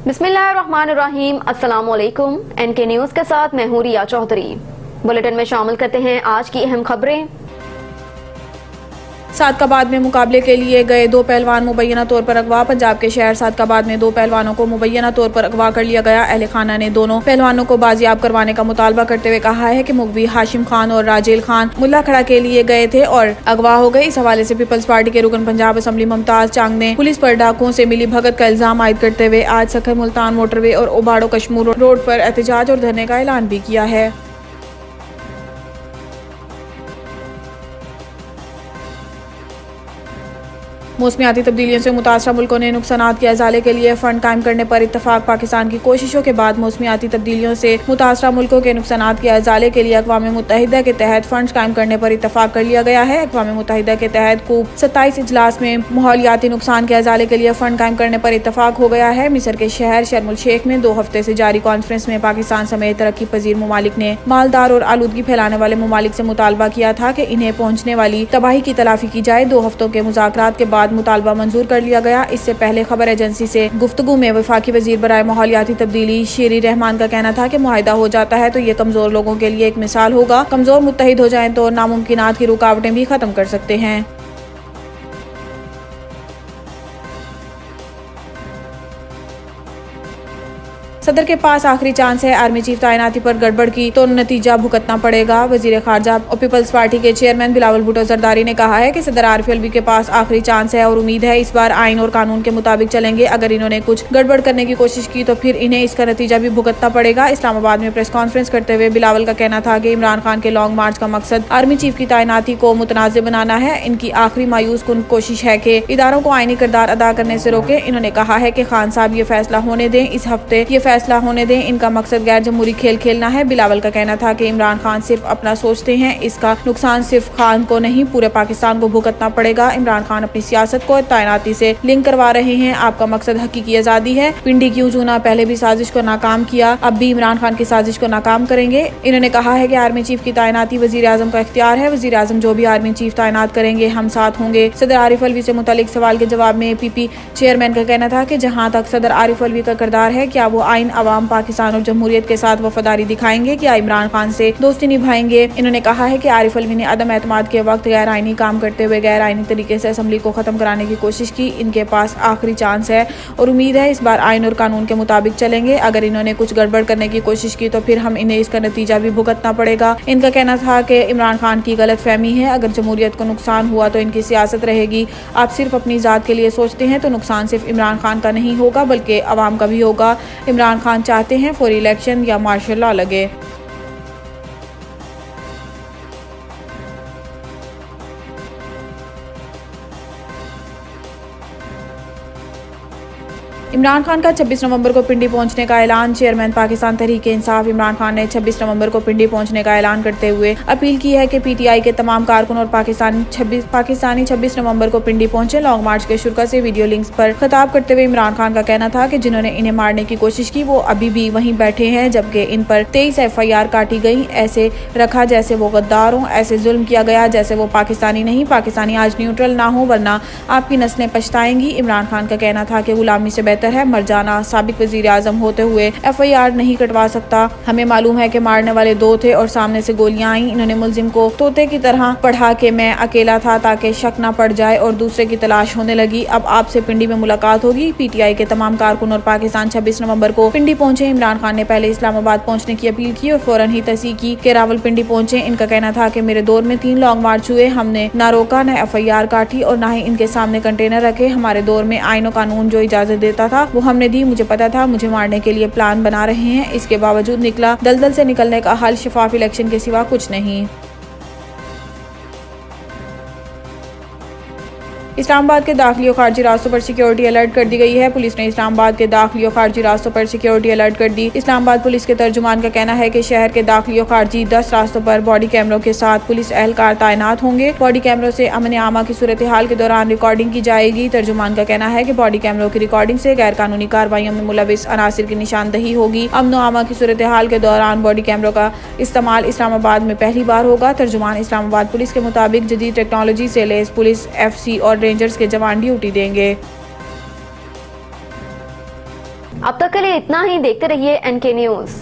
बिस्मिल्लाहिर्रहमानिर्रहीम, अस्सलाम वालेकुम। NK न्यूज़ के साथ मैं हूं रिया चौधरी। बुलेटिन में शामिल करते हैं आज की अहम खबरें। सादकाबाद में मुकाबले के लिए गए दो पहलवान मुबैना तौर पर अगवा। पंजाब के शहर सादकाबाद में दो पहलवानों को मुबैना तौर पर अगवा कर लिया गया। अहले खाना ने दोनों पहलवानों को बाजियाब करवाने का मुतालबा करते हुए कहा है कि मुगवी हाशिम खान और राजेल खान मुल्ला खड़ा के लिए गए थे और अगवा हो गए। इस हवाले से पीपल्स पार्टी के रुकन पंजाब असम्बली मुमताज चांग ने पुलिस पर डाकुओं से मिली भगत का इल्जाम आयद करते हुए आज सखर मुल्तान मोटरवे और ओबाड़ो कश्मीर रोड पर एहतजाज और धरने का ऐलान भी किया है। मौसमियाती तब्दीलियों से मुतासरा मुल्कों ने नुकसानात के अजाले के लिए फंड कायम करने पर इत्तफाक। पाकिस्तान की कोशिशों के बाद मौसमियाती तब्दीलियों से मुतासरा मुल्कों के नुकसानात के अजाले के लिए अक़वाम मुत्तहिदा के तहत फंड कायम करने पर इत्तफाक कर लिया गया है। अक़वाम मुत्तहिदा के तहत खूब 27 इजलास में माहौलियाती नुकसान के अजाले के लिए फंड कायम करने पर इत्तफाक हो गया है। मिस्र के शहर शर्म उल शेख में 2 हफ्ते से जारी कॉन्फ्रेंस में पाकिस्तान समेत तरक्की पजीर ममालिक ने मालदार और आलूदगी फैलाने वाले ममालिक से मुतालबा किया था कि इन्हें पहुँचने वाली तबाही की तलाफी की जाए। 2 हफ्तों के मुज़ाकरात के बाद मुतालबा मंजूर कर लिया गया। इससे पहले खबर एजेंसी से गुफ्तगू में वफाकी वजीर बराए माहौलियाती तब्दीली शेरी रहमान का कहना था कि मुआहिदा हो जाता है तो ये कमजोर लोगों के लिए एक मिसाल होगा। कमजोर मुत्तहिद हो जाएं तो नामुमकिनात की रुकावटें भी खत्म कर सकते हैं। सदर के पास आखिरी चांस है। आर्मी चीफ तैनाती पर गड़बड़ की तो नतीजा भुगतना पड़ेगा। वजीर खारजा और पीपल्स पार्टी के चेयरमैन बिलावल भुट्टो जरदारी ने कहा है कि सदर आरिफ अलवी के पास आखिरी चांस है और उम्मीद है इस बार आइन और कानून के मुताबिक चलेंगे। अगर इन्होंने कुछ गड़बड़ करने की कोशिश की तो फिर इन्हें इसका नतीजा भी भुगतना पड़ेगा। इस्लामाबाद में प्रेस कॉन्फ्रेंस करते हुए बिलावल का कहना था कि इमरान खान के लॉन्ग मार्च का मकसद आर्मी चीफ की तैनाती को मुतनाज़ बनाना है। इनकी आखिरी मायूस कुन कोशिश है कि इदारों को आईनी किरदार अदा करने से रोके। इन्होंने कहा है कि खान साहब ये फैसला होने दें, इस हफ्ते ये फैसला होने दें। इनका मकसद गैर जमहूरी खेल खेलना है। बिलावल का कहना था कि इमरान खान सिर्फ अपना सोचते हैं, इसका नुकसान सिर्फ खान को नहीं पूरे पाकिस्तान को भुगतना पड़ेगा। इमरान खान अपनी सियासत को तैनाती से लिंक करवा रहे हैं। आपका मकसद हकीकी आजादी है। पिंडी क्यों चुना, पहले भी साजिश को नाकाम किया, अब भी इमरान खान की साजिश को नाकाम करेंगे। इन्होंने कहा है कि आर्मी चीफ की तैनाती वजीर आजम का इख्तियार है। वजीर आजम जो भी आर्मी चीफ तैनात करेंगे हम साथ होंगे। सदर आरिफ अलवी से मुतालिक सवाल के जवाब में पीपी चेयरमैन का कहना था कि जहाँ तक सदर आरिफ अलवी का किरदार है, क्या वो आइन, अवाम, पाकिस्तान और जमहूरियत के साथ वफादारी दिखाएंगे, क्या इमरान खान से दोस्ती निभाएंगे। इन्होंने कहा है कि आरिफ अलवी ने अदम एतमाद के वक्त गैर आइनी काम करते हुए गैर आइनी तरीके से असम्बली को खत्म कराने की कोशिश की। इनके पास आखिरी चांस है और उम्मीद है इस बार आइन और कानून के मुताबिक चलेंगे। अगर इन्होंने कुछ गड़बड़ करने की कोशिश की तो फिर हम इन्हें इसका नतीजा भी भुगतना पड़ेगा। इनका कहना था कि इमरान खान की गलत फहमी है, अगर जमहूरियत को नुकसान हुआ तो इनकी सियासत रहेगी। आप सिर्फ अपनी जात के लिए सोचते हैं तो नुकसान सिर्फ इमरान खान का नहीं होगा बल्कि अवाम का भी होगा। इमरान खान चाहते हैं फौरी इलेक्शन या मार्शल लॉ लगे। इमरान खान का 26 नवंबर को पिंडी पहुंचने का ऐलान। चेयरमैन पाकिस्तान तहरीक इंसाफ इमरान खान ने 26 नवंबर को पिंडी पहुंचने का ऐलान करते हुए अपील की है कि पीटीआई के तमाम कारकुन और पाकिस्तानी 26 नवंबर को पिंडी पहुंचे। लॉन्ग मार्च के शुरा से वीडियो लिंक्स पर खिताब करते हुए इमरान खान का कहना था कि जिन्होंने इन्हें मारने की कोशिश की वो अभी भी वहीं बैठे हैं, जबकि इन पर 23 FIR काटी गई। ऐसे रखा जैसे वो गद्दार हों, ऐसे जुल्म किया गया जैसे वो पाकिस्तानी नहीं, पाकिस्तानी आज न्यूट्रल ना हो वरना आपकी नस्लें पछताएंगी। इमरान खान का कहना था कि गुलामी से बेहतर है मर जाना। साबिक वजीर आजम होते हुए FIR नहीं कटवा सकता। हमें मालूम है कि मारने वाले 2 थे और सामने से गोलियां आई। इन्होंने मुलजिम को तोते की तरह पढ़ा कि मैं अकेला था ताकि शक न पड़ जाए और दूसरे की तलाश होने लगी। अब आपसे पिंडी में मुलाकात होगी। पीटीआई के तमाम कारकुन और पाकिस्तान 26 नवंबर को पिंडी पहुंचे। इमरान खान ने पहले इस्लामाबाद पहुंचने की अपील की और फौरन ही तस्दीक की कि रावलपिंडी पहुंचे। इनका कहना था कि मेरे दौर में 3 लॉन्ग मार्च हुए, हमने ना रोका, न FIR काटी और न ही इनके सामने कंटेनर रखे। हमारे दौर में आइन और कानून जो इजाजत देता था वो हमने दी। मुझे पता था मुझे मारने के लिए प्लान बना रहे हैं। इसके बावजूद निकला। दलदल से निकलने का हल शफाफ इलेक्शन के सिवा कुछ नहीं। इस्लामाबाद के दाखिली और खारजी रास्तों पर सिक्योरिटी अलर्ट कर दी गई है। पुलिस ने इस्लामाबाद के दाखिली और खारजी रास्तों पर सिक्योरिटी अलर्ट कर दी। इस्लामाबाद पुलिस के तर्जुमान का कहना है कि शहर के दाखिली और खारजी 10 रास्तों पर बॉडी कैमरों के साथ पुलिस एहलकार तैनात होंगे। बॉडी कैमरों से अमन आमा की सूरत हाल के दौरान रिकॉर्डिंग की जाएगी। तर्जुमान का कहना है कि बॉडी कैमरों की रिकॉर्डिंग से गैर कानूनी कार्रवाइयों में मुलविस अनासिर की निशानदही होगी। अमन आमा की सूरत हाल के दौरान बॉडी कैमरों का इस्तेमाल इस्लामाबाद में पहली बार होगा। तर्जुमान इस्लामाबाद पुलिस के मुताबिक जदीद टेक्नोलॉजी से लैस पुलिस, FC और रेंजर्स के जवान ड्यूटी देंगे। अब तक के लिए इतना ही। देखते रहिए NK न्यूज।